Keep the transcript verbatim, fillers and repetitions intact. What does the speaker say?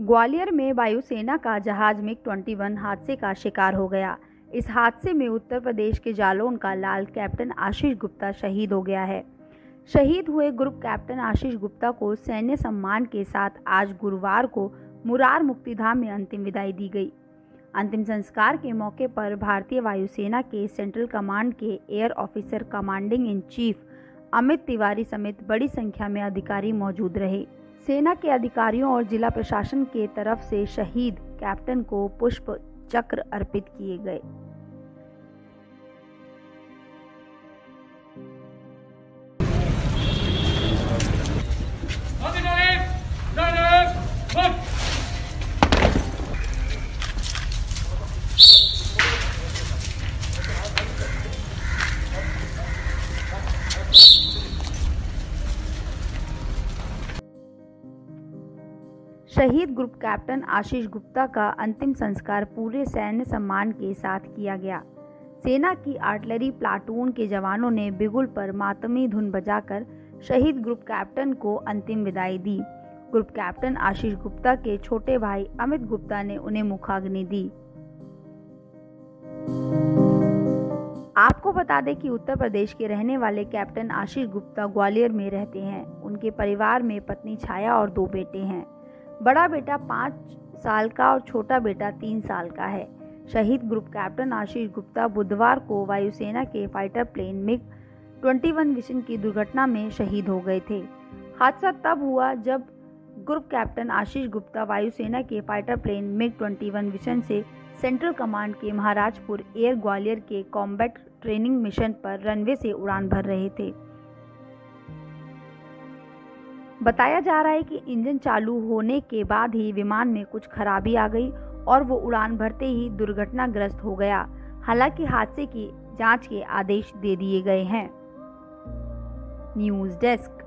ग्वालियर में वायुसेना का जहाज मिग इक्कीस हादसे का शिकार हो गया। इस हादसे में उत्तर प्रदेश के जालौन का लाल कैप्टन आशीष गुप्ता शहीद हो गया है। शहीद हुए ग्रुप कैप्टन आशीष गुप्ता को सैन्य सम्मान के साथ आज गुरुवार को मुरार मुक्तिधाम में अंतिम विदाई दी गई। अंतिम संस्कार के मौके पर भारतीय वायुसेना के सेंट्रल कमांड के air officer commanding in chief Amit Tiwari समेत बड़ी संख्या में अधिकारी मौजूद रहे। सेना के अधिकारियों और जिला प्रशासन के तरफ से शहीद कैप्टन को पुष्प चक्र अर्पित किए गए। शहीद ग्रुप कैप्टन आशीष गुप्ता का अंतिम संस्कार पूरे सैन्य सम्मान के साथ किया गया। सेना की आर्टिलरी प्लाटून के जवानों ने बिगुल पर मातमी धुन बजाकर शहीद ग्रुप कैप्टन को अंतिम विदाई दी। ग्रुप कैप्टन आशीष गुप्ता के छोटे भाई अमित गुप्ता ने उन्हें मुखाग्नि दी। आपको बता दें कि उत्तर प्रदेश के रहने वाले कैप्टन आशीष गुप्ता ग्वालियर में रहते हैं। उनके परिवार में पत्नी छाया और दो बेटे हैं। बड़ा बेटा पाँच साल का और छोटा बेटा तीन साल का है। शहीद ग्रुप कैप्टन आशीष गुप्ता बुधवार को वायुसेना के फाइटर प्लेन मिग इक्कीस विशन की दुर्घटना में शहीद हो गए थे। हादसा तब हुआ जब ग्रुप कैप्टन आशीष गुप्ता वायुसेना के फाइटर प्लेन मिग इक्कीस विशन से सेंट्रल कमांड के महाराजपुर एयर ग्वालियर के कॉम्बैट ट्रेनिंग मिशन पर रनवे से उड़ान भर रहे थे। बताया जा रहा है कि इंजन चालू होने के बाद ही विमान में कुछ खराबी आ गई और वो उड़ान भरते ही दुर्घटनाग्रस्त हो गया। हालांकि हादसे की जांच के आदेश दे दिए गए हैं। News desk.